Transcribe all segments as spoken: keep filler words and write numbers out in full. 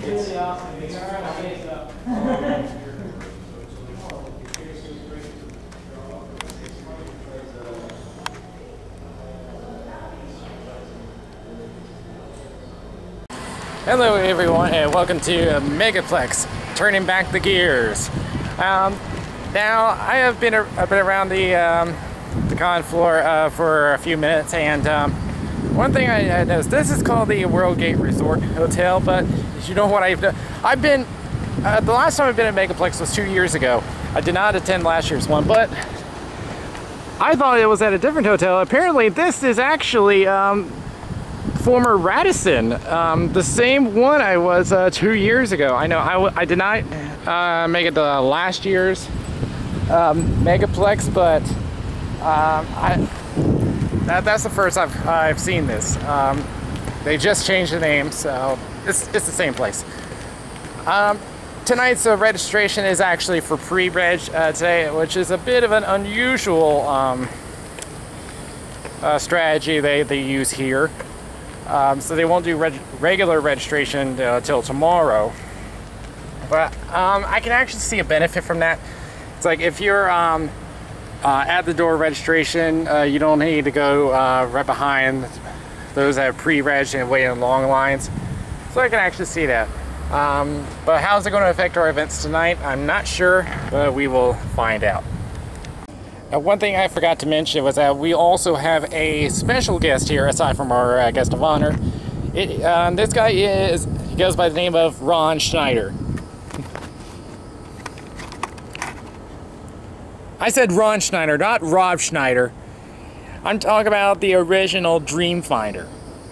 really awesome. It's all right, I'll get it up. Hello everyone and welcome to Megaplex, turning back the gears. Um, now I have been, a, I've been around the, um, the con floor uh, for a few minutes, and um, one thing I, I noticed, this is called the Worldgate Resort Hotel, but you know what I've done? I've been, uh, the last time I've been at Megaplex was two years ago. I did not attend last year's one, but I thought it was at a different hotel. Apparently this is actually um, former Radisson, um, the same one I was uh, two years ago. I know I, w I did not uh, make it to last year's um, Megaplex, but um, I, that, that's the first I've, I've seen this. Um, they just changed the name, so it's, it's the same place. Um, tonight's uh, registration is actually for pre-reg uh, today, which is a bit of an unusual um, uh, strategy they, they use here. Um, so they won't do reg regular registration uh, till tomorrow, but um, I can actually see a benefit from that. It's like if you're um, uh, at the door registration, uh, you don't need to go uh, right behind those that have pre-reg and wait in long lines. So I can actually see that. Um, but how's it going to affect our events tonight? I'm not sure, but we will find out. Uh, one thing I forgot to mention was that we also have a special guest here aside from our uh, guest of honor. It, um, this guy is, he goes by the name of Ron Schneider. I said Ron Schneider, not Rob Schneider. I'm talking about the original Dreamfinder.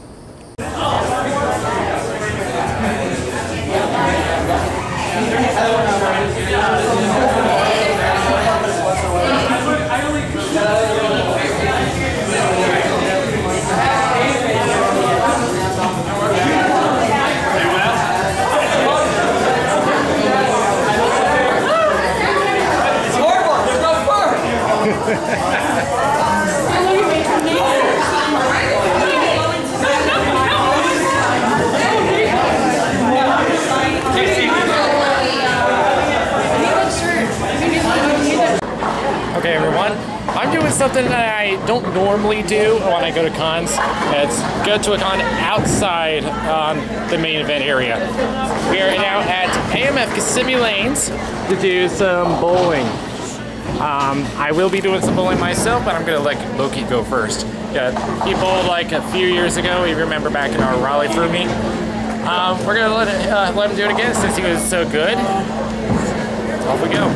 Okay everyone, I'm doing something that I don't normally do when I go to cons. It's go to a con outside um, the main event area. We are now at A M F Kissimmee Lanes to do some bowling. Um, I will be doing some bowling myself, but I'm going to let Loki go first. Yeah, he bowled like a few years ago. You remember back in our Raleigh Fruit meet. Um, we're going to let, it, uh, let him do it again since he was so good. Off we go.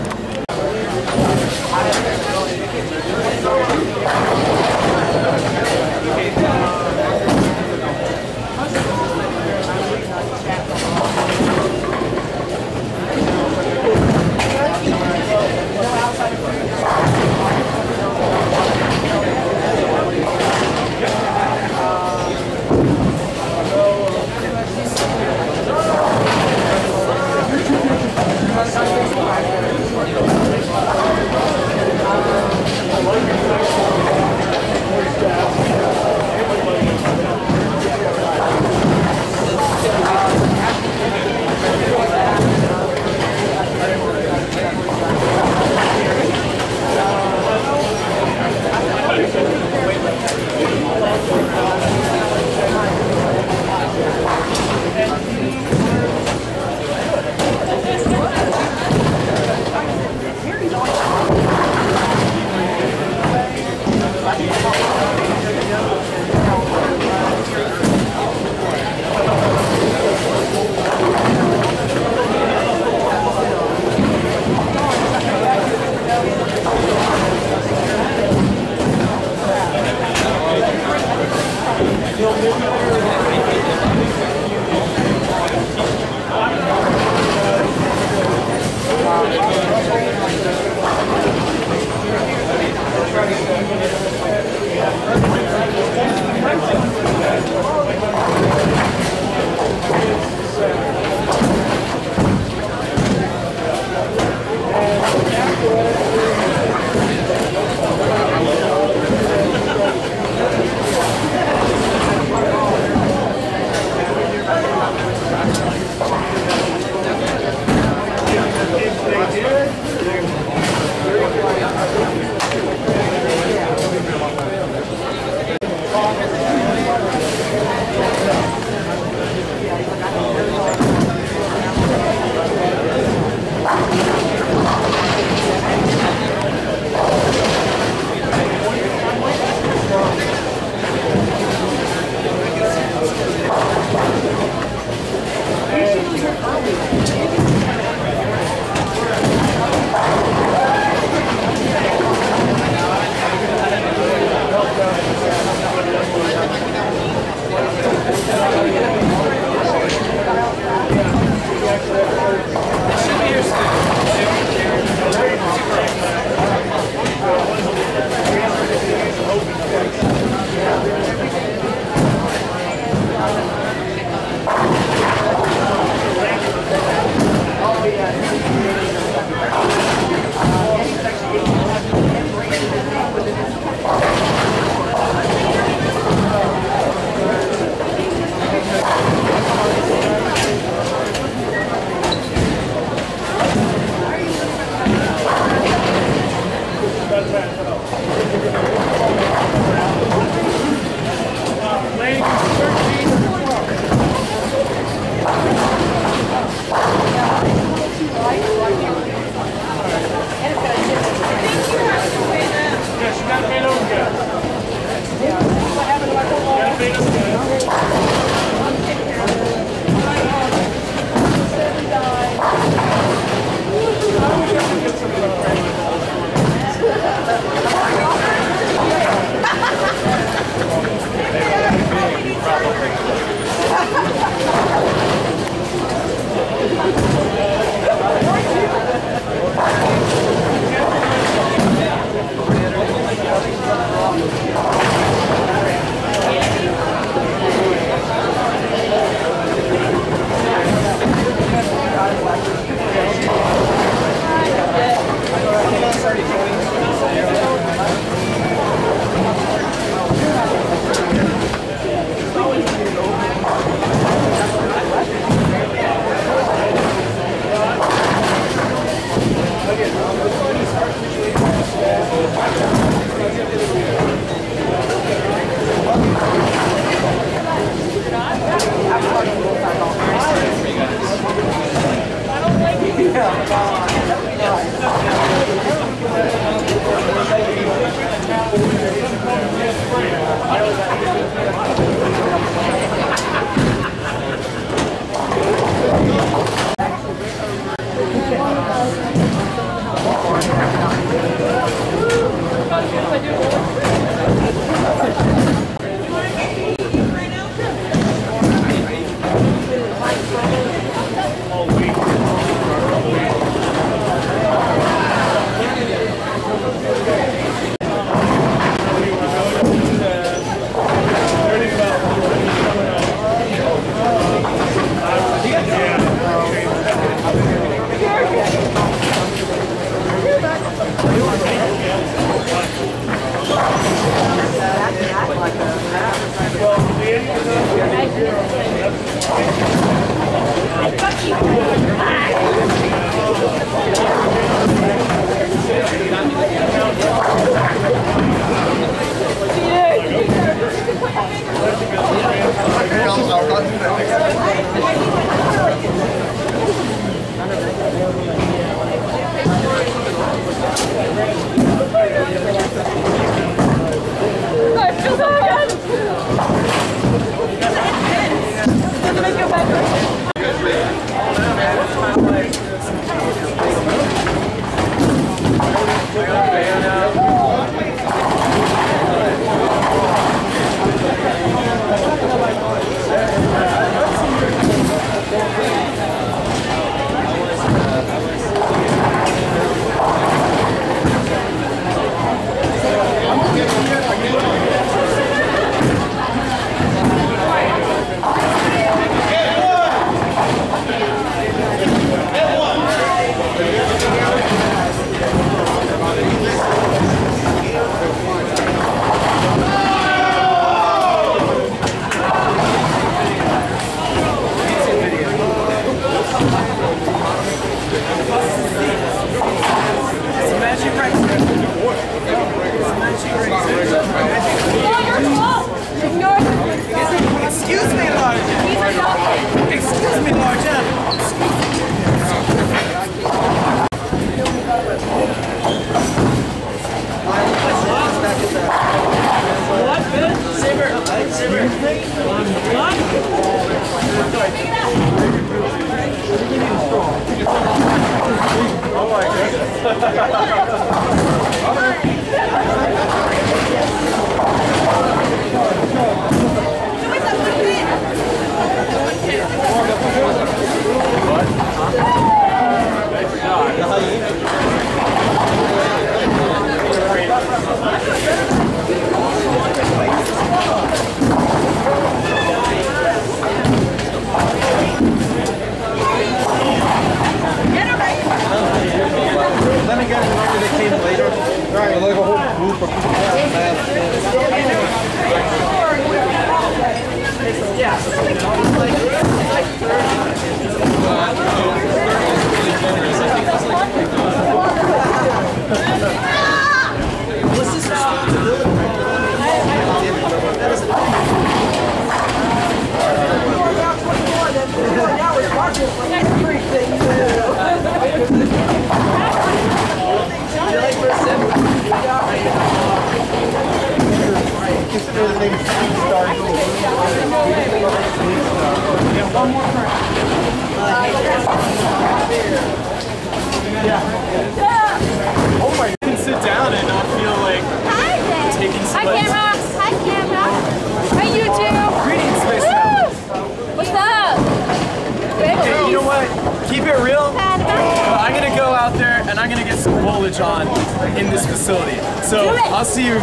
Oh my, you can sit down and not feel like taking some. Hi, camera. Hi, camera. Hi, YouTube. Greetings, Space Mountain. What's up? Hey, you know what? Keep it real. Uh, I'm gonna go out there and I'm gonna get some foliage on in this facility. So I'll see you.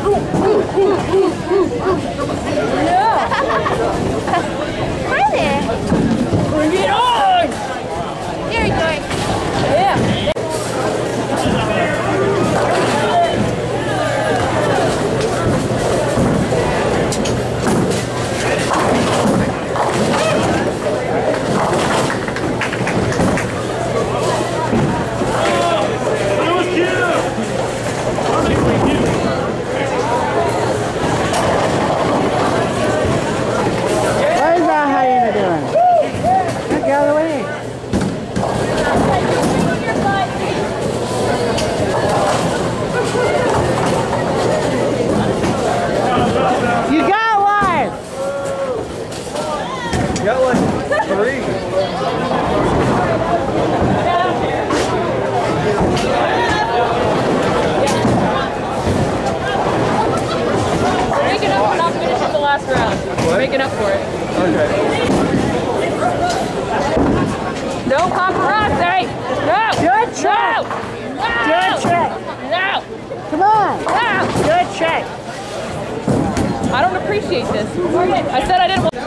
Hi there. Bring it on. Here we go. Yeah. Got like three. Making up for not finishing the last round. What? Making up for it. Okay. No paparazzi! No! Good check! No! Good check! No! Come on! No! Good check! I don't appreciate this. I said I didn't want.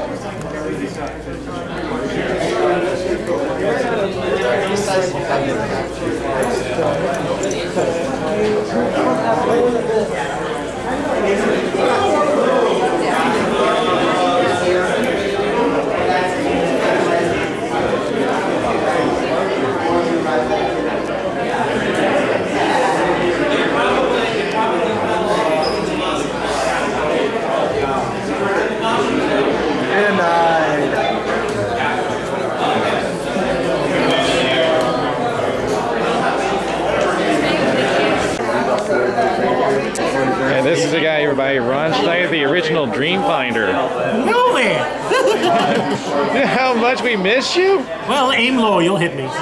And this is a guy here by Ron Schneider, the original Dream Finder. Nowhere! You know how much we miss you? Well, aim low, you'll hit me.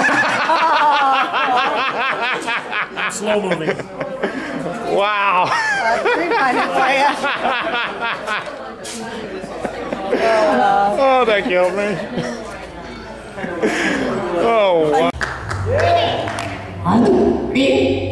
Slow moving. Wow. Oh, that killed me. Oh, wow. One, three.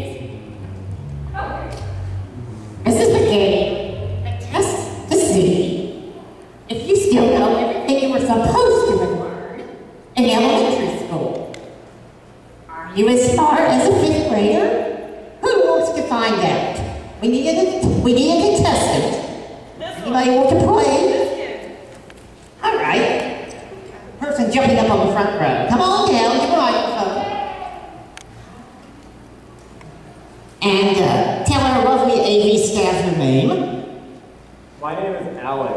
This is the game that tests to see if you still know everything you were supposed to have learned in elementary school. Are you as smart as a fifth grader? Who wants to find out? We need a, we need a contestant. Anybody want to play? All right. Person jumping up on the front row. Come on down, your microphone. And uh, tell our lovely A V staff your name. My name is Alec.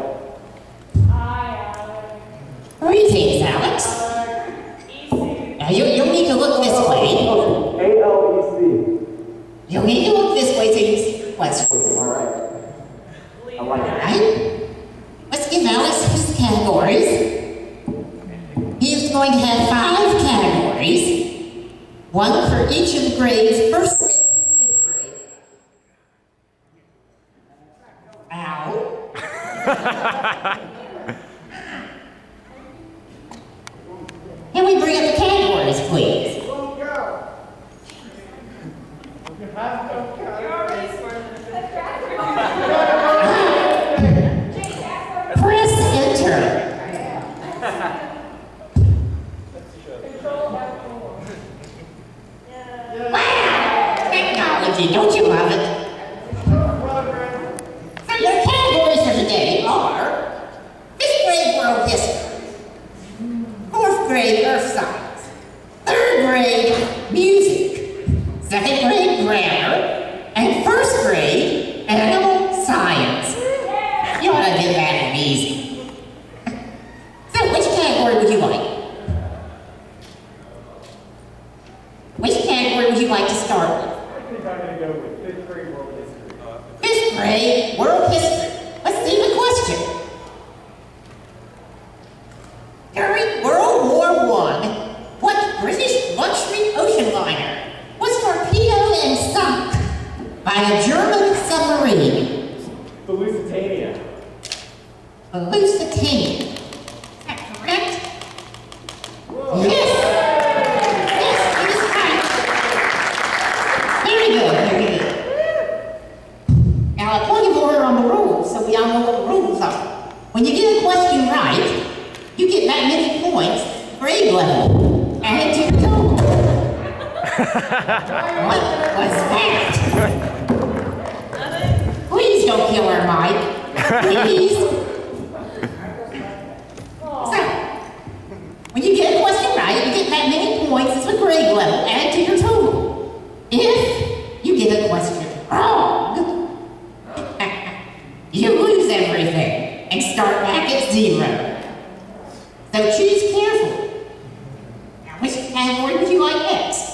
Greetings, Alex. Now you, you'll need to look this way. A L E C. You'll need to look this way so you can see your question. Alright. I like it. Alright? Let's give Alex his categories. He is going to have five categories. One for each of the grades, first grade through fifth grade. Ow. Can we bring up the categories, please? Press enter. Wow! Technology, don't you love it? So your categories for today are fifth grade world history, fourth grade earth science, third grade music, second grade grammar, and first grade animal science. You ought to get that one easy. So which category would you like? grade level. Add to your total. What was that? Please don't kill her, Mike. Please. So, when you get a question right, you get that many points as a grade level added to your total. If you get a question wrong, you lose everything and start back at zero. So choose carefully. Now, which category would you like next?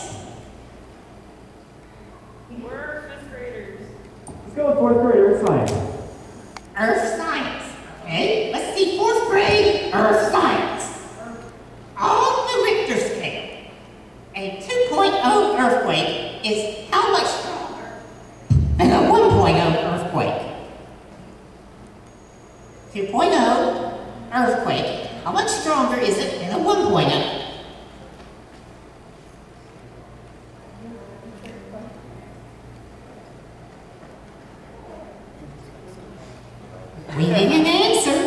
We're fifth graders. Let's go with fourth grader science. Earth science. Okay, let's see, fourth grade, earth science. On the Richter scale, a two point oh earthquake is how much stronger than a one point oh earthquake? two point oh earthquake, how much stronger is it than a one point oh? We need an answer.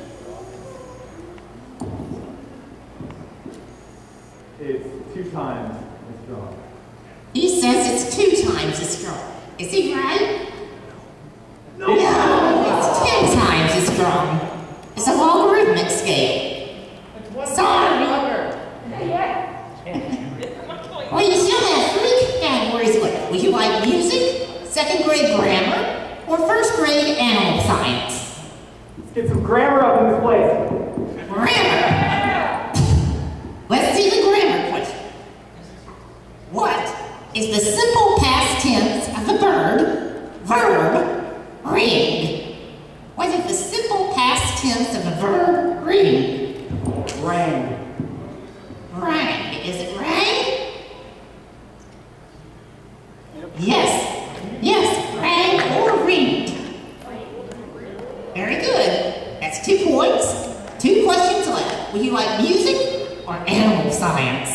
It's two times as strong. He says it's two times as strong. Is he right? No. No, it's ten times as strong. It's a logarithmic scale. Sorry. Well, you still have three categories left. Would you like music, second grade grammar, or first grade animal science? Let's get some grammar up in this place. Grammar. Let's see the grammar question. What is the simple past tense of the verb, verb, ring? What is the simple past tense of the verb, ring? Rang. Rang. Is it rang? Yes. Yes, rang or ringed. Very good. That's two points. Two questions left. Would you like music or animal science?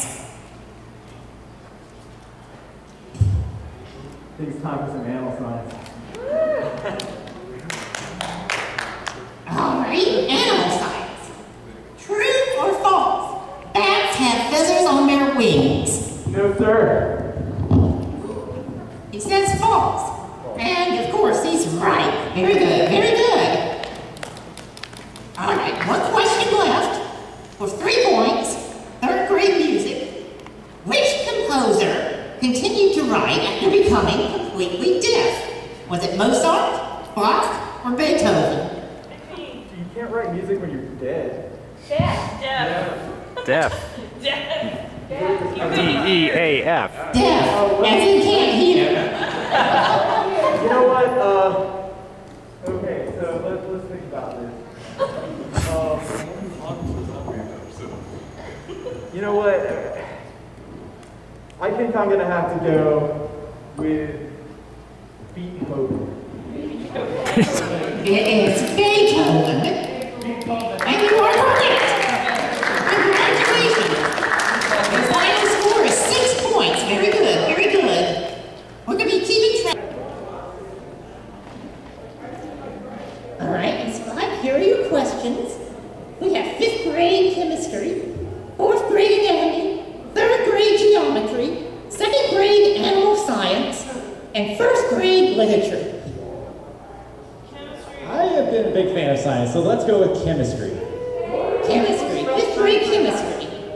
I think it's time for some animal science. All right, animal science. True or false? Bats have feathers on their wings. No, sir. He says false. And of course, he's right. Very good, very good. All right, one question left for three points, third grade music. Which composer continued to write after becoming completely deaf? Was it Mozart, Bach, or Beethoven? You can't write music when you're dead. Deaf. Deaf. Deaf. Deaf. D E A F. Deaf, as in can't hear. You know what? Uh, okay, so let's let's think about this. Um, you know what? I think I'm gonna have to go with Beethoven. It is Beethoven. And you are correct. Congratulations. Your final score is six points. Very good, very good. We're going to be keeping track. All right, Miz Scott, here are your questions. We have fifth grade chemistry, fourth grade anatomy, third grade geometry, second grade animal science, and first grade literature. I have been a big fan of science, so let's go with chemistry. Chemistry, fifth grade chemistry.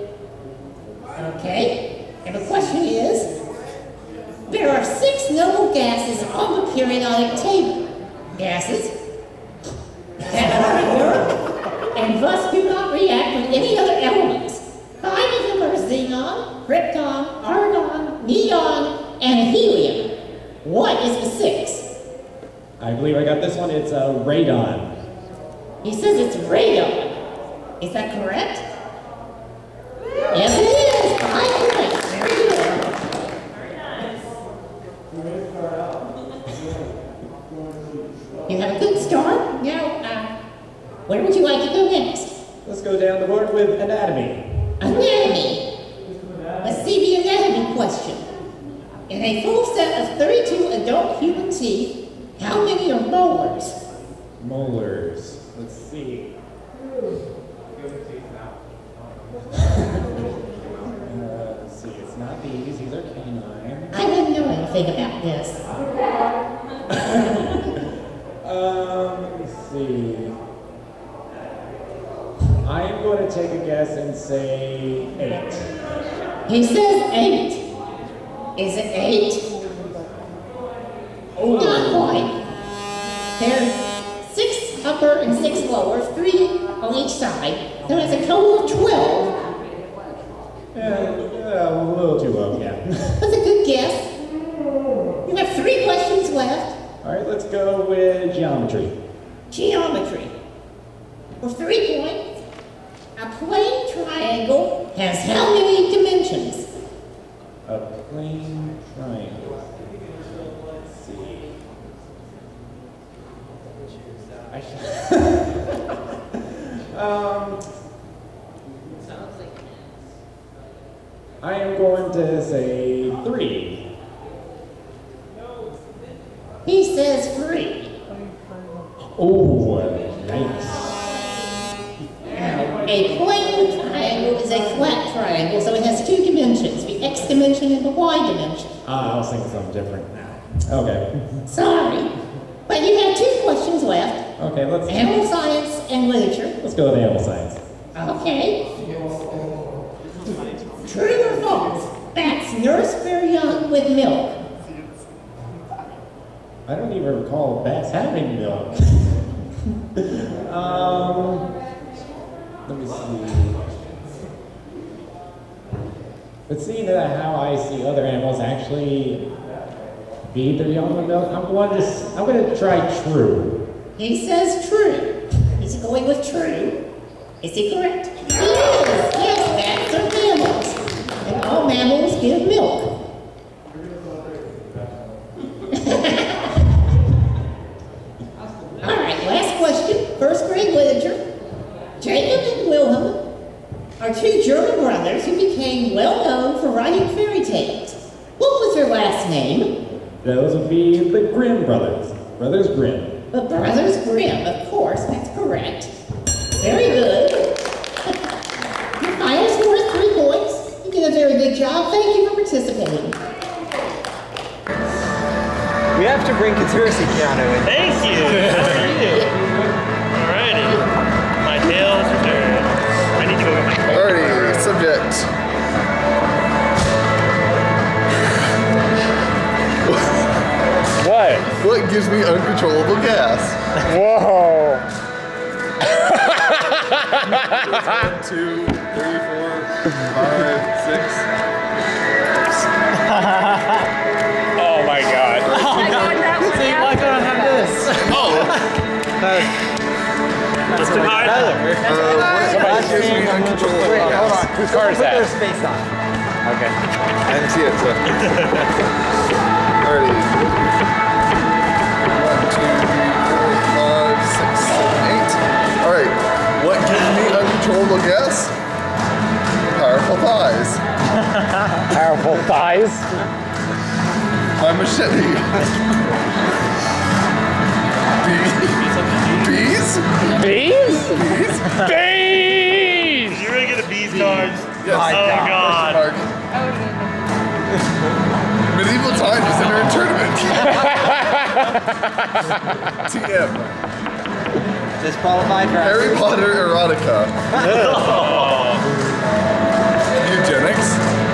Okay, and the question is, there are six noble gases on the periodic table. Gases that are pure and thus do not react with any other elements. Five of them are xenon, krypton, argon, neon, and helium. What is the sixth? I believe I got this one. It's uh, radon. He says it's radon. Is that correct? Yes, it is. Five points. Very good. You have a good start. Now, uh, where would you like to go next? Let's go down the board with anatomy. Anatomy. Let's see the anatomy question. In a full set of thirty-two adult human teeth, how many are molars? Molars. Let's see. these. These are canine. I wouldn't know anything about this. Um, let me see. I am going to take a guess and say eight. He says eight. Is it eight? Oh. Not quite. There's six upper and six lower, three on each side. There is a total of twelve. Yeah, yeah, a little too low, yeah. That's a good guess. You have three questions left. All right, let's go with geometry. Geometry. For three points, a plane triangle has how many dimensions? A plane triangle. Let's see. I should. um. I am going to say three. He says three. Oh, nice. Now, a plane triangle is a flat triangle, so it has two dimensions, the x dimension and the y dimension. Ah, I was thinking something different. Okay. Sorry, but you have two questions left. Okay, let's Animal science and literature. let's go with animal science. Okay. True or false? Bats nurse their young with milk. I don't even recall bats having milk. um, let me see. But seeing that how I see other animals actually feed their young with milk, I'm going to s- I'm going to try true. He says true. Is he going with true? Is he correct? He is. Yes, bats are mammals. And all mammals give milk. All right, last question. First grade literature. Jacob and Wilhelm are two German brothers who became well known for writing fairy tales. What was their last name? Those would be the Grimm brothers. Brothers Grimm. The Brothers Grimm, of course, that's correct. Very good. Your final score is three points. You did a very good job. Thank you for participating. We have to bring Conspiracy Keanu in. Thank you. How are you? Alrighty. My tails are turned. I need to go get my phone. Alrighty, subject. What? What gives me uncontrollable gas? Whoa. One, two, three, four, five, six. Oh my god. Oh, see, why can't I have this? Oh! Let's do hard. Uh, what gives me uncontrollable Wait, hold gas? on. Whose car is Put that? their space on. Okay. I didn't see it, so. Alrighty. One, two, three, four, five, six, seven, eight. Alright. What gives me uncontrollable gas? Powerful thighs. Powerful thighs. My machete. Bees? Bees? Bees? Bees? Bees! You ready to get a bees card? Yes. Oh god. Mark. Medieval times is enter a tournament. T M. Disqualified for Harry Potter erotica. Eugenics.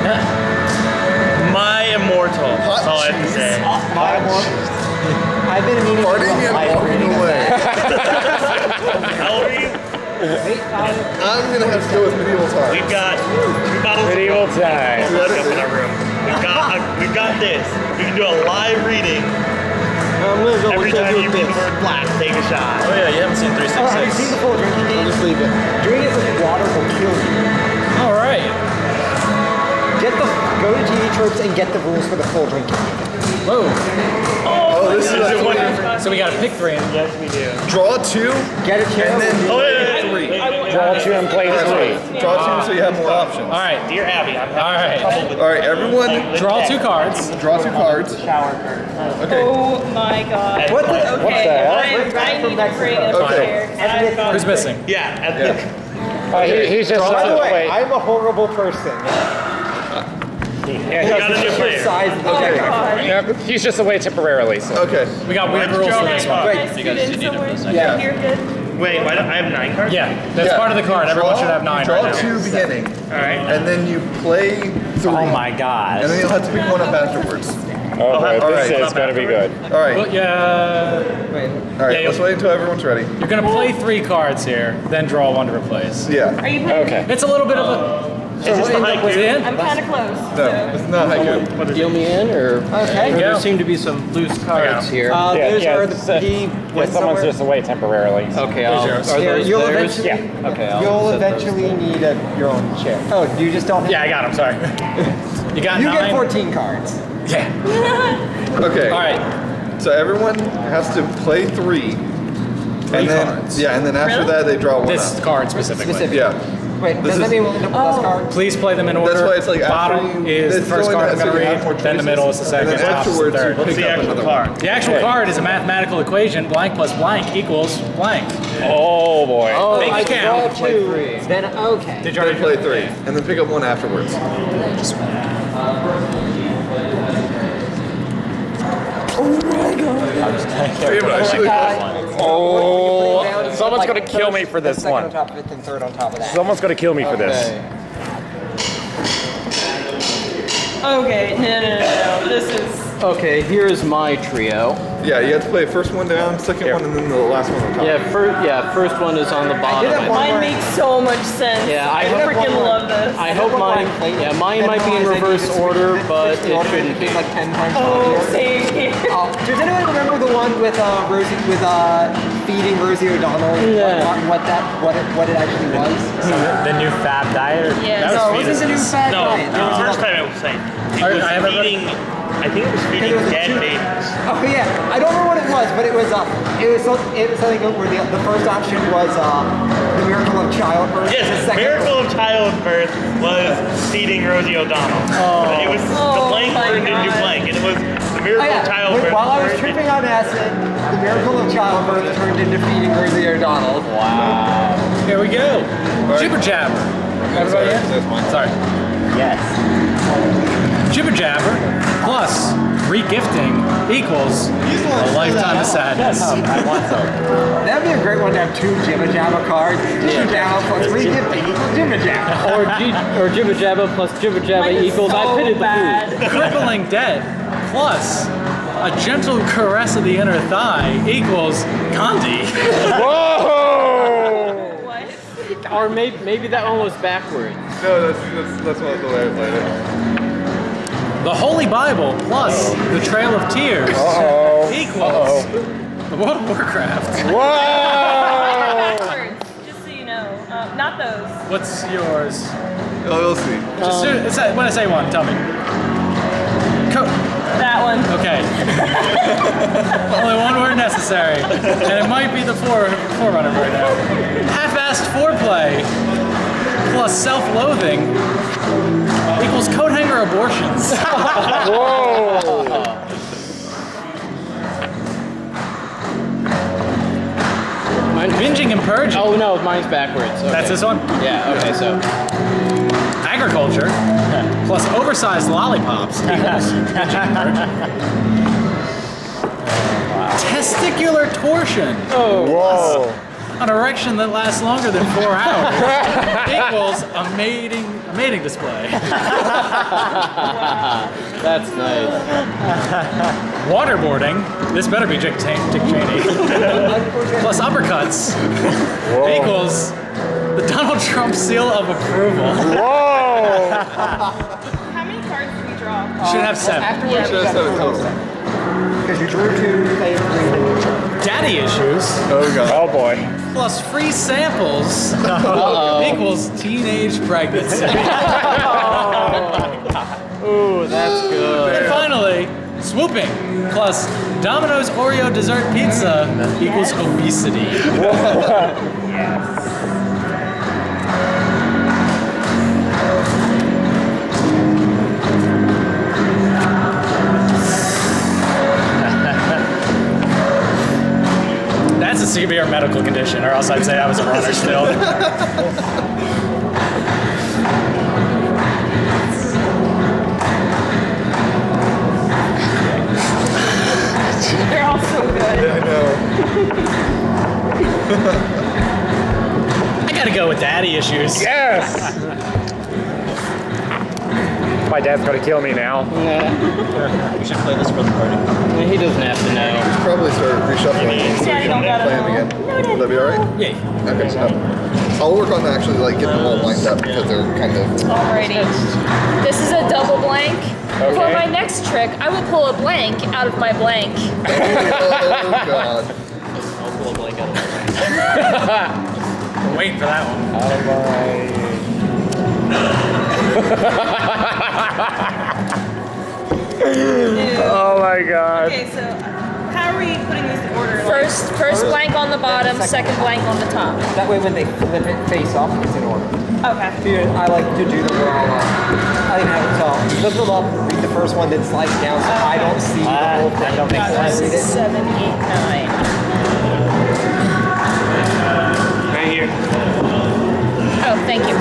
My immortal. Hot That's all I have to cheese. say. my one. I've been meaning to Farting do a and live walking reading of away. that. How old are you? Wait, um, I'm gonna have to go with medieval times. We've got two bottles Medieval of times. blood up in our room. We've got, uh, we've got this. We can do a live reading. I'm gonna go Every with time you you with read this. the word black, take a shot. Oh yeah, you haven't seen three six Oh, have you six. seen the full drinking game? Just leave it. Drink it with water will kill you. All right. Get the go to T V Tropes and get the rules for the full drinking game. Whoa. Oh, this is Is it a one? So we got to pick three. Yes, we do. draw two, Get a chair. and then Oh, wait, wait, three. wait, wait, wait. Draw two and play three. Draw two so you have more options. All right. Dear Abby, I'm All right. All right, everyone, Draw two cards. draw two cards. shower curtain. Okay. Oh my god. What the? What's Okay. that? I, I need to bring a Okay. chair. 'cause I've got- Who's missing? Yeah, at Yeah. Uh, he, he's just By the way, wait. I'm a horrible person. Yeah, You got a new player. Size of the Okay. Yep, he's just away temporarily. So. Okay. We got weird Let's rules draw for my this one. card. Wait, You guys need it for a second. Yeah. You're good. Wait, why do I have nine cards? Yeah, that's Yeah. part of the card. Everyone Draw- should have nine Draw right now. two beginning, All right. and then you play three. Oh my god. And then you'll have to pick one up afterwards. Oh boy, All this right. is going to be good. All right. Well, yeah, Wait. All right. Yeah, Let's you- wait until everyone's ready. you're gonna play three cards here, then draw one to replace. Yeah. Are you playing? Okay. It's a little bit of a. Is this the haiku? in? I'm kind of close. No, So. it's not haiku. Deal me in, or Okay. Yeah. there seem to be some loose cards here. Uh, Yeah, those yeah, are the, it's, uh, the Yeah, went someone's somewhere? just away temporarily. Okay, I'll, yours. are Here, those you'll theirs? eventually, Yeah. Okay, I'll you'll set those eventually need a, your own chair. Oh, you just don't. Yeah, I got him. Sorry. You got You nine. get fourteen cards. Yeah. Okay. All right. So everyone has to play three. Three and then, cards. Yeah, and then after Really? that they draw one This out. card specifically. Specific. Yeah. Wait, This does that is- mean we'll end up with less cards? Please play them in order. That's why it's like after bottom you- is the it's first going card I'm to- so going to you have read, more then the choices, middle is the second, and then top is the afterwards you third. What's pick the up actual another card? one. The actual Okay. card is a mathematical equation. Blank plus blank equals blank. Oh boy. Oh, Make I it count. draw two. Then okay. Did you Then already play three, and then pick up one afterwards. Oh, someone's going to kill me for this second one. on top of it, then third on top of that. Someone's going to kill me for this. Okay. Okay, no, no, no, no. This is. Okay, here's my trio. Yeah, you have to play first one down, second one, and then the last one on top. Yeah, first, yeah, first one is on the bottom. have one. Mine makes so much sense. Yeah, I I have freaking one more. love this. I hope mine, yeah, mine might be in reverse order, but it shouldn't be. Like ten times. Oh, easier. same here. Oh, does anyone remember the one with uh, Rosie with uh, feeding Rosie O'Donnell? Yeah. What, what that what it what it actually was? The new fab diet? Or? Yes. No, it wasn't the new fat No, diet. There was the first another- time I was saying it I- was I haven't read- feeding. I think it was feeding was a dead two- babies. Oh yeah, I don't remember what it was, but it was uh, it was some- it was something where the, the first option was uh, the miracle of childbirth. Yes, the the second miracle of childbirth was feeding Rosie O'Donnell. Oh. It was the Oh blank my turned into God. blank, and it was the Oh, miracle yeah. of childbirth. While I was turned tripping on acid, the miracle of childbirth turned into feeding Rosie O'Donnell. Wow. Here we go. Jibber jabber. Everybody in? That's mine. Sorry. Yes. Jibber jabber plus regifting equals a lifetime of sadness. I want some. That'd be a great one to have two Jibba Jabba cards. Jibba Jabba plus three gifting equals Jibba Jabba. Or, G, or Jibba Jabba plus Jibba Jabba Mine is equals I so pitted the bad. food. Crippling dead plus a gentle caress of the inner thigh equals Gandhi. Whoa! What? Or maybe, maybe that one was backwards. No, that's that's that's what the way I played it. The Holy Bible plus the Trail of Tears Uh-oh. equals the World of Warcraft. Whoa! Backwards, just so you know. Uh, not those. What's yours? Oh, we'll see. Just do- it's a- when I say one, tell me. Co- That one. okay. Only one word necessary, and it might be the fore- forerunner right now. Half-assed foreplay plus self-loathing equals coat hanger abortions. Whoa! Mine, Binging and purging. oh no, mine's backwards. Okay. That's this one? Yeah, okay, so. Agriculture plus oversized lollipops equals binging and purging. Testicular torsion. Whoa! An erection that lasts longer than four hours equals a mating, a mating display. That's nice. Waterboarding. This better be Dick, Ta- Dick Cheney. Plus uppercuts equals the Donald Trump seal of approval. Whoa! How many cards do we draw? Should have seven. Afterwards, Should have seven total. because you drew two, you played three, then you drew. Daddy issues Oh god. Oh boy. plus free samples equals teenage pregnancy. Ooh, that's good. And finally, swooping plus Domino's Oreo dessert pizza equals obesity. That's a severe medical condition, or else I'd say I was a runner still. daddy issues. Yes! My dad's gonna kill me now. We should play this for the party. He doesn't have to know. We should probably start reshuffling so we can play them again. Would that be alright? Yeah. Okay, so I'll work on actually like getting them all lined up because they're kind of. Alrighty. This is a double blank. Okay. For my next trick, I will pull a blank out of my blank. Oh god. I'll pull a blank out of I'm waiting for that one. Out of Oh my god. Okay, so how are we putting these in order? First, first blank on the bottom, second blank on the top. That way when they flip it face off, it's in order. Okay. Dude, I like to do them where I'll, uh, I can have it so flip them up, read the first one, then slide it down so I don't see the whole thing. That don't make sense. Read it. Seven, eight, nine. Right here. Oh, thank you.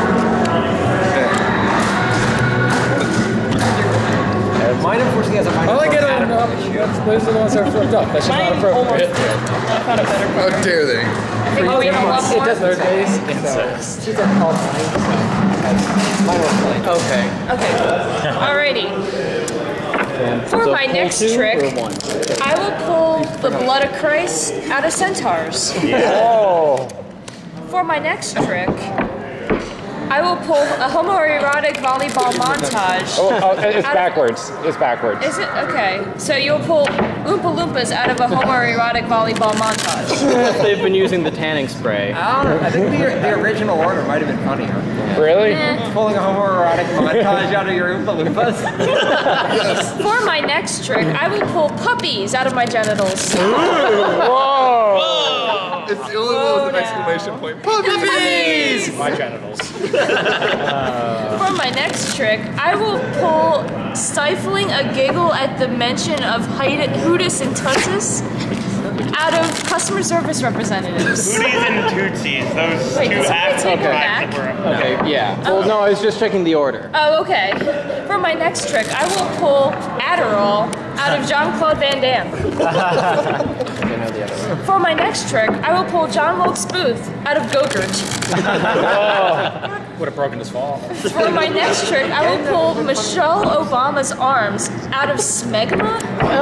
Mine unfortunately has a minor. I like it on, um, those are the ones that are flipped up. That's just not appropriate. I found a better How dare they? I think we have one It more. does third base. So, she's at all times. Mine was like, Okay. Okay. Alrighty. For So my pull next two trick, or one? I will pull the blood of Christ out of centaurs. Oh! For my next trick, I will pull a homoerotic volleyball montage. Oh, oh it's out of- backwards. It's backwards. Is it? Okay. So you'll pull Oompa Loompas out of a homoerotic volleyball montage. They've been using the tanning spray. I don't know. I think the, the original order might have been funnier. Really? Eh. Pulling a homoerotic montage out of your Oompa Loompas. For my next trick, I will pull puppies out of my genitals. Whoa! It's the only one with an exclamation point. Puppies! My genitals. For my next trick, I will pull stifling a giggle at the mention of Hide- Hootis and Tutsis out of customer service representatives. Hooties and Tootsies, those Wait, two did somebody active take her tribes back? that were Okay, yeah. Well, no, I was just checking the order. Oh, okay. For my next trick, I will pull Adderall out of Jean-Claude Van Damme. I know the other one. For my next trick, I will pull John Wilkes Booth out of Gogurt. Would have broken his fall. For my next trick, I will pull Michelle Obama's arms out of Smegma.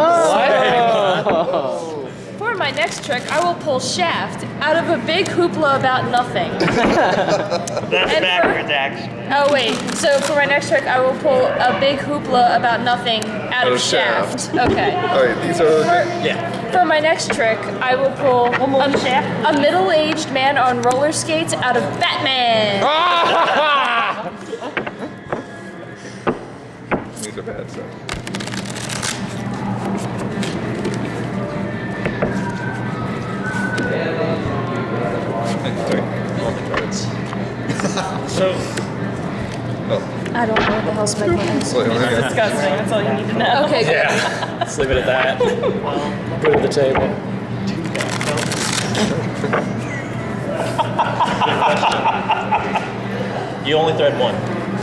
For my next trick, I will pull Shaft out of a big hoopla about nothing. That's And backwards, for- actually. Oh wait, so for my next trick, I will pull a big hoopla about nothing out Out of of Shaft. Shaft. Okay. Alright, these are. For, for my next trick, I will pull a, a middle-aged man on roller skates out of Batman. These are bad stuff. So, I don't know what the hell Smegma is. Wait, wait, That's disgusting. That's all you need to know. Okay, good. Yeah. Let's leave it at that. Go to the table. you only thread one.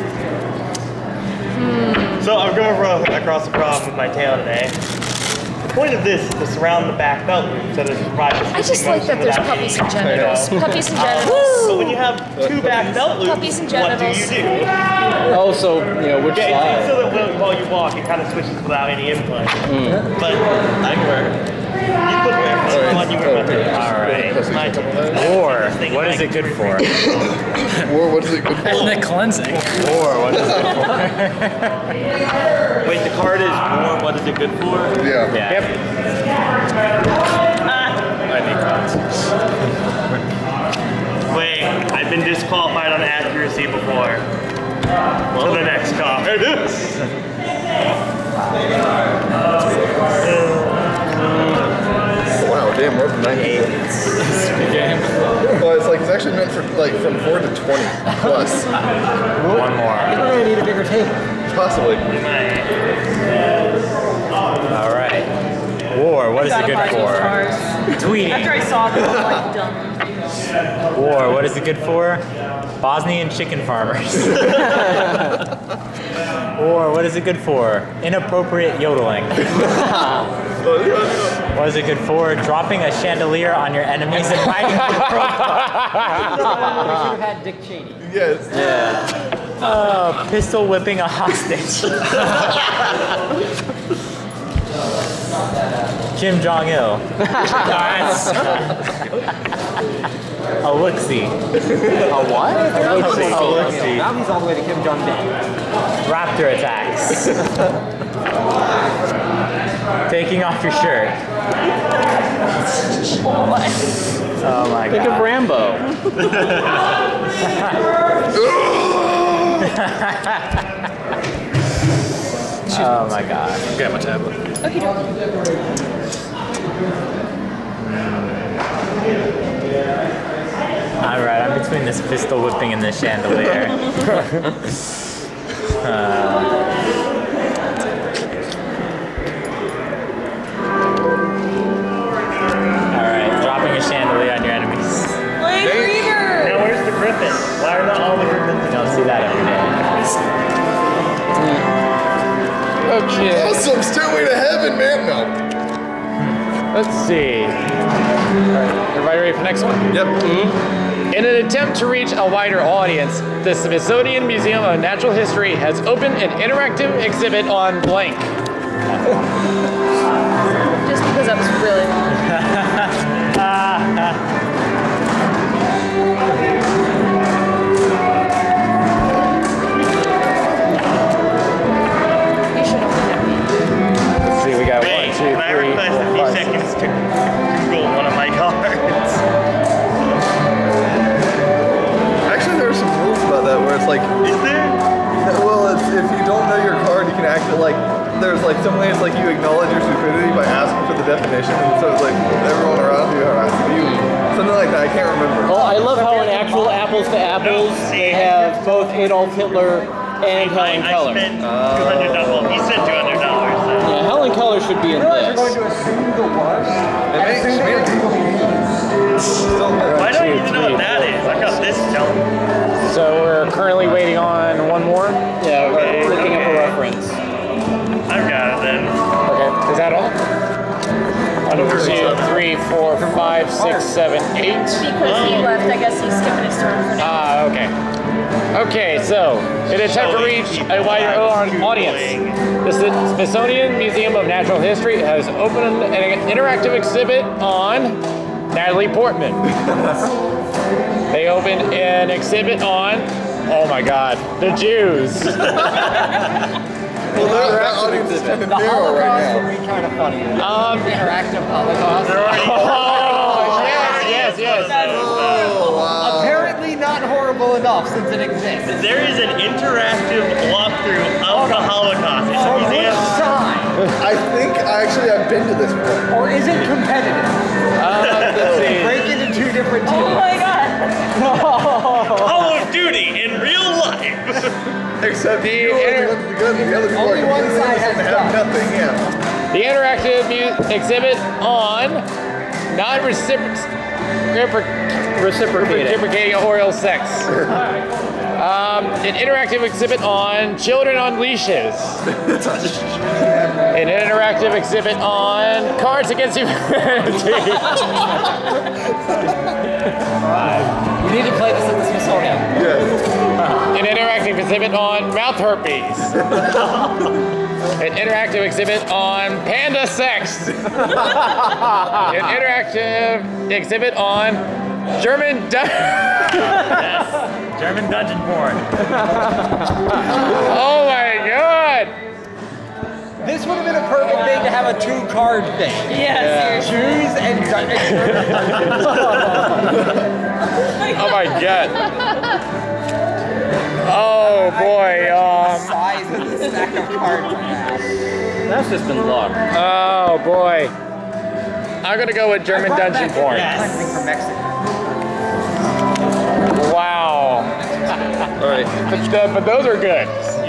So I'm going ro- across the problem with my tail today. The point of this is to surround the back belt loop so that it provides a I just like that there's puppies and genitals. Puppies and So genitals. when you have two back belt loops, Puppies and what do you genitals. do? Oh, so, you know, which Yeah, it's so side? that while- while you walk, it kind of switches without any input. But I can wear it. You could wear it. Alright. One you wear my tail. Alright. My tail. Or, what is it good for? War, what is it good for? Ethnic cleansing. Or, what is it good for? Wait, the card is war. What is it good for? Yeah. Yeah. Yep. Wait, I've been disqualified on accuracy before. So the next card. Wow, damn, we're up to ninety. Well, it's like, it's actually meant for, like, from four to twenty plus. One more. We're gonna need a bigger table. Possibly. Alright. War, what is it good for? Tweeting. After I saw them, I'm like, dumb. War, what is it good for? Bosnian chicken farmers. Or what is it good for? Inappropriate yodeling. What is it good for? Dropping a chandelier on your enemies and hiding from the We should have had Dick Cheney. Yes. Yeah. Uh, pistol whipping a hostage. Kim Jong-il. A look-see. A what? A look-see. A look-see. Now he's all the way to Kim Jong-un. Raptor attacks. Taking off your shirt. Oh my god. Think of Rambo. Oh my god. Get my tablet. Okay. Alright, I'm between this pistol whipping and this chandelier. uh, Alright, dropping a chandelier on your enemies. Blade Reaver! Now where's the griffin? Why are not all the griffins? You don't see that every day. Okay. Awesome, Stairway to Heaven, man. No. Let's see. Alright, everybody ready for the next one? Yep. Mm-hmm. In an attempt to reach a wider audience, the Smithsonian Museum of Natural History has opened an interactive exhibit on blank. Just because that was really long. You should open that. Let's see, we got Hey, one, two, can I three, request four, a few five, seconds to Google one of my cards? Actually, there are some rules about that where it's like, Is there? well, it's, if you don't know your card, you can act like, there's like some ways like you acknowledge your stupidity by asking for the definition, and so it's like everyone around you are asking you something like that. I can't remember. Well, I love how in actual apples to apples, they have both Adolf Hitler and Helen I, I Keller. spent two hundred dollars. Well, he said two hundred dollars. So. Yeah, Helen Keller should be in You're going this. to assume the worst. It makes Assume me- Why don't you even know what that is? I got this jump. So we're currently waiting on one more. Yeah, we're Okay, looking up a okay. reference. I've got it then. Okay, is that all? One, two, three, four, five, six, seven, eight. Because he left, I guess he's skipping his turn for now. Ah, okay. Okay, so in an attempt to reach a wider audience, the Smithsonian Museum of Natural History has opened an interactive exhibit on Natalie Portman. They opened an exhibit on, oh my God, the Jews. Well, that, that audience is kind of The narrow right Holocaust now. would be kind of funny. Um, Interactive Holocaust. oh, yes, yes, yes. Oh, wow. Apparently not horrible enough since it exists. There is an interactive walkthrough of the Holocaust. It's a From which museum. side? I think actually I've been to this one. Or is it competitive? Uh, let's see. Break into two different teams. Oh my god! Call of Duty in real life. Except The you inter- look good, the other people Only are one completely side has innocent and have done. nothing, yeah. The interactive mu- exhibit on non-reciprocating reciprocating oral sex. Um, an interactive exhibit on children on leashes. An interactive exhibit on Cards Against Humanity. You need to play this at the Smithsonian. Yeah. An interactive exhibit on mouth herpes. An interactive exhibit on panda sex. An interactive exhibit on German du- Yes. German dungeon porn. Oh my god! This would have been a perfect thing to have a two-card thing. Yeah, seriously. Jews and Oh my god. Oh boy, um size of the stack of cards. That's just been luck. oh boy. I'm gonna go with German dungeon porn. Something from Mexico. Wow. Alright. But, uh, but those are good.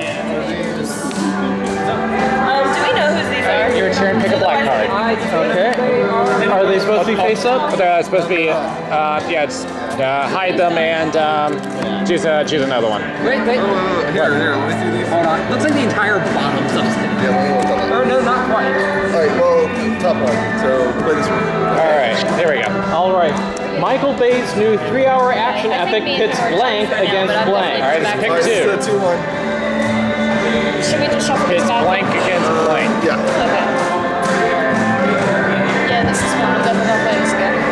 Um, do we know who these are? Your turn, pick a black card. Okay. Are they supposed to be face up? But they're supposed to be, uh, yeah, just uh, hide them and um, choose, uh, choose another one. Wait, wait. Oh, here, here, let me see these. Hold on. Looks like the entire bottom's upside down. Yeah, let me look on that. Or no, not quite. Alright, well, top one. So play this one. All right, there we go. All right. Michael Bay's new three-hour action I think epic me and pits him are blank tied for now, against but I'm blank. All right, let's pick Alright, two. this is a two one. Should we just shuffle It's this back? blank against blank. Yeah. Okay. Yeah, this is fun. I'm definitely gonna play this again.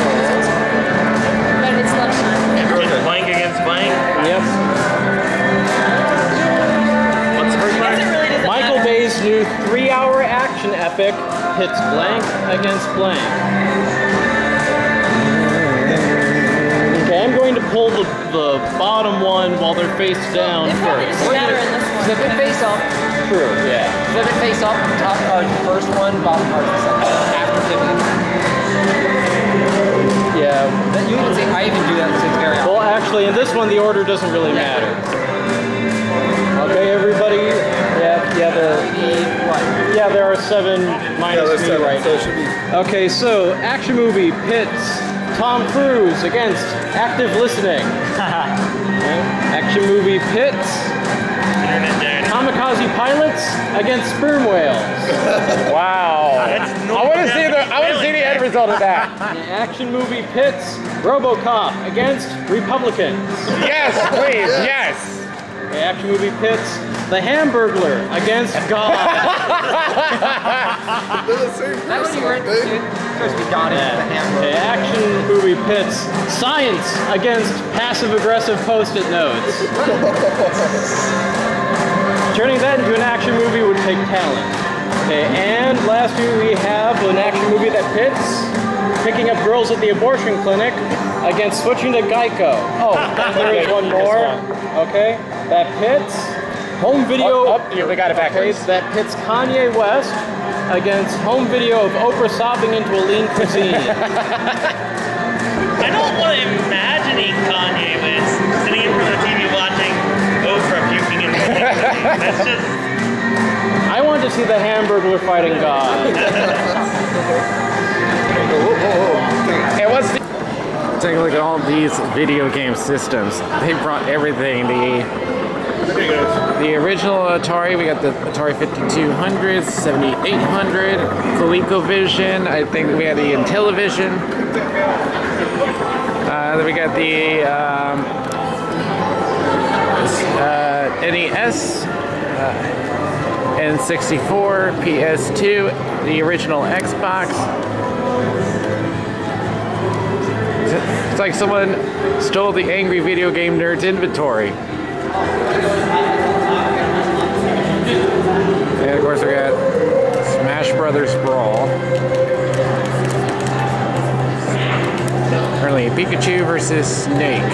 But it's lunchtime. It's blank against blank. Yep. What's the first one? Michael Bay's new three-hour action epic pits blank against blank. Okay, I'm going to pull the, the bottom one while they're face down It probably first. doesn't matter in this one. Flip it face up. True, yeah. Flip it face up. Top card's the first one, bottom card's the second. After flipping. Yeah. That- You even say, I even do that because it's very Well, actually, in this one, the order doesn't really matter. Okay, everybody. Yeah, yeah, there. Yeah, there are seven minus there's me seven, right so now. it should be- Okay, so action movie pits Tom Cruise against active listening. Okay, action movie pits kamikaze pilots against sperm whales. Wow. I want to see the I want to see the end result of that. Action movie pits RoboCop against Republicans. Yes, please, yes. Okay, action movie pits The Hamburglar against God. They're the same That was person, your aren't they? supposed to be got it. The hamburger. Okay, action movie pits Science against passive-aggressive post-it notes. Turning that into an action movie would take talent. Okay, and lastly we have an action movie that pits picking up girls at the abortion clinic against switching to Geico. Oh, and there is one more. Okay, that pits home video. Oh, oh, yeah, we got it backwards. Okay, that pits Kanye West against home video of Oprah sobbing into a lean cuisine. I don't want to imagining Kanye West sitting in front of the T V watching Oprah puking in the That's just. I want to see the Hamburglar fighting God. It was. Take a look at all these video game systems. They brought everything. The the original Atari. We got the Atari fifty-two hundred, seventy-eight hundred, ColecoVision. I think we had the Intellivision. Uh, then we got the um, uh, N E S. Uh, N sixty-four, P S two, the original Xbox. It's like someone stole the angry video game nerd's inventory. And of course we got Smash Brothers Brawl. Currently Pikachu versus Snake.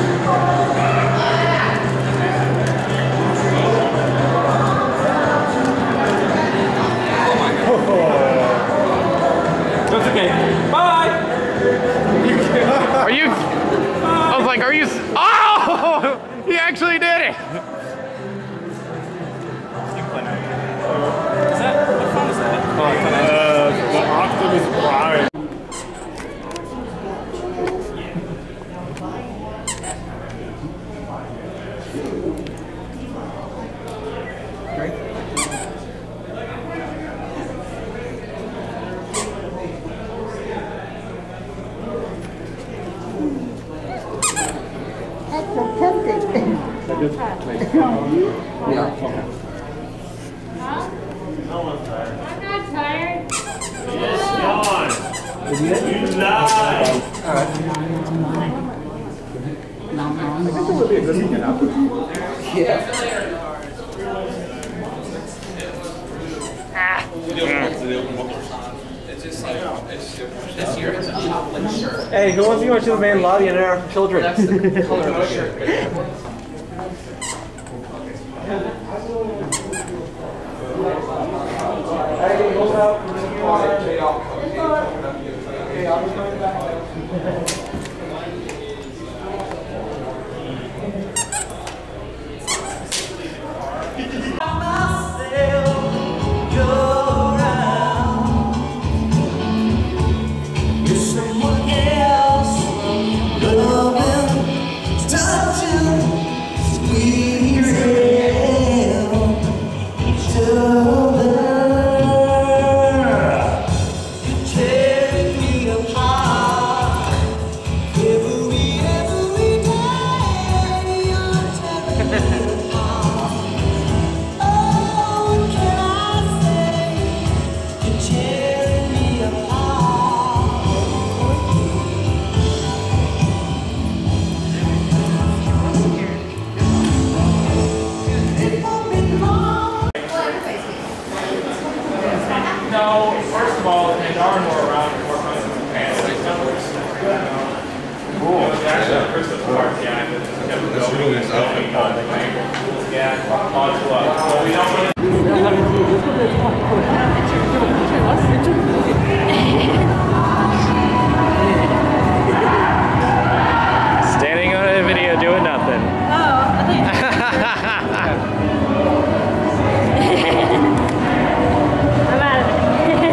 That's okay. Bye! Are you? I was like, are you? Oh! He actually did it! Is that, what phone is that? Oh, uh, the Optimus Prime. I'm not tired. Yes, John. You lie. I think it would be a good thing to happen. Yeah. Hey, who wants to go to the main lobby and there are children? That's the color of the shirt. Someone else, loving, touching. are more around, more coming from Japan. Cool. There's actually a Christmas party, yeah. That's really nice. Yeah, lots of love. So we don't want to. Standing on a video doing nothing. Oh, I think. I'm out of it.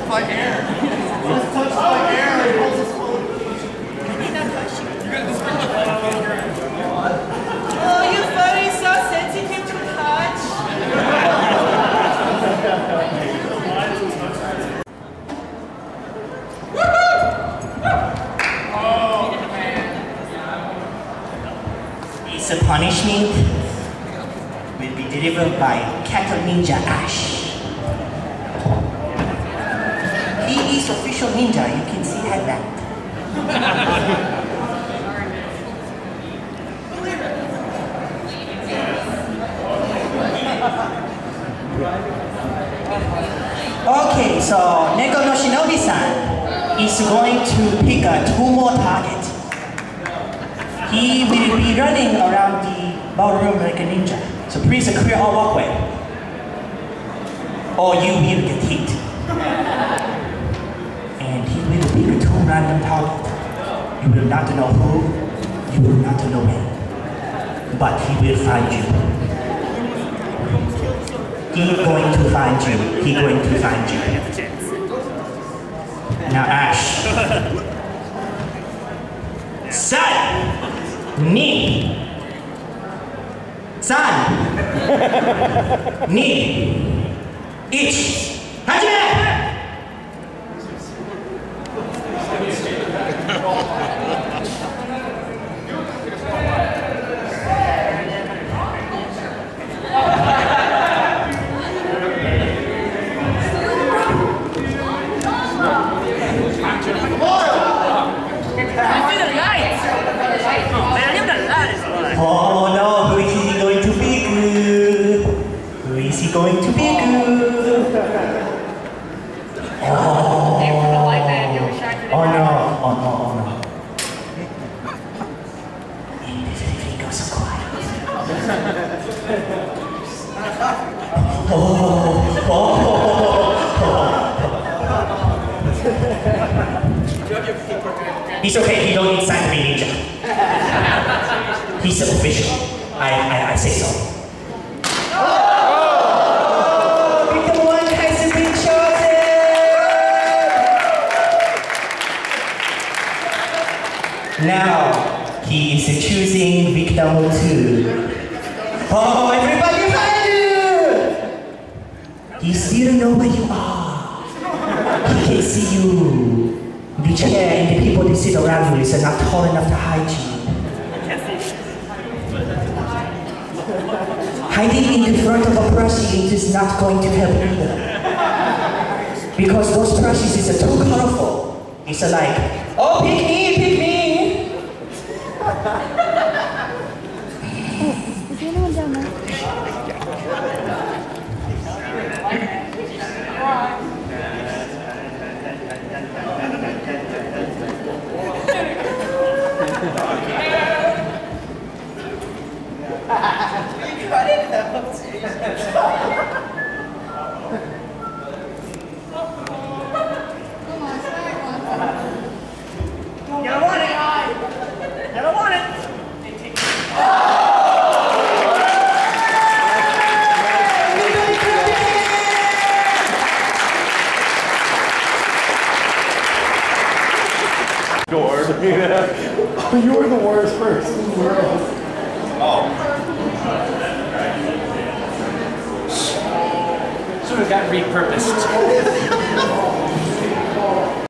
my hair. Just touched my hair. Oh, you furry, so sensitive to touch. It's a punishment will be delivered by Cattle Ninja Ash. He is official ninja, you can see headband. Okay, so Neko no Shinobi-san is going to pick uh, two more targets. He will be running around the ballroom like a ninja. So please clear all walkway, or you will get hit. And he will pick two random targets. You will not know who, you will not know when, but he will find you. He going to find you. He going to find you. Now Ash. San! Ni! San! Ni! Ich! Hajime! Oh no, who is he going to pick? Who is he going to pick? Oh, oh no, oh no, oh no. He goes so quiet. Oh, oh, oh. He's okay, he don't need sign to be ninja. He's official. I, I, I say so. Oh! Victim one has been chosen! Now, he is choosing victim two. Oh, everybody behind you! He still know where you are. He can see you. The chair and the people that sit around you is not tall enough to hide you. Hiding in the front of a plushie is not going to help either. Because those plushies is too colorful. It's like, oh, pick me, pick me! Is anyone down there? Never want it! Never want it! Door. Oh, you were the worst person in the world. Oh. Should have got repurposed.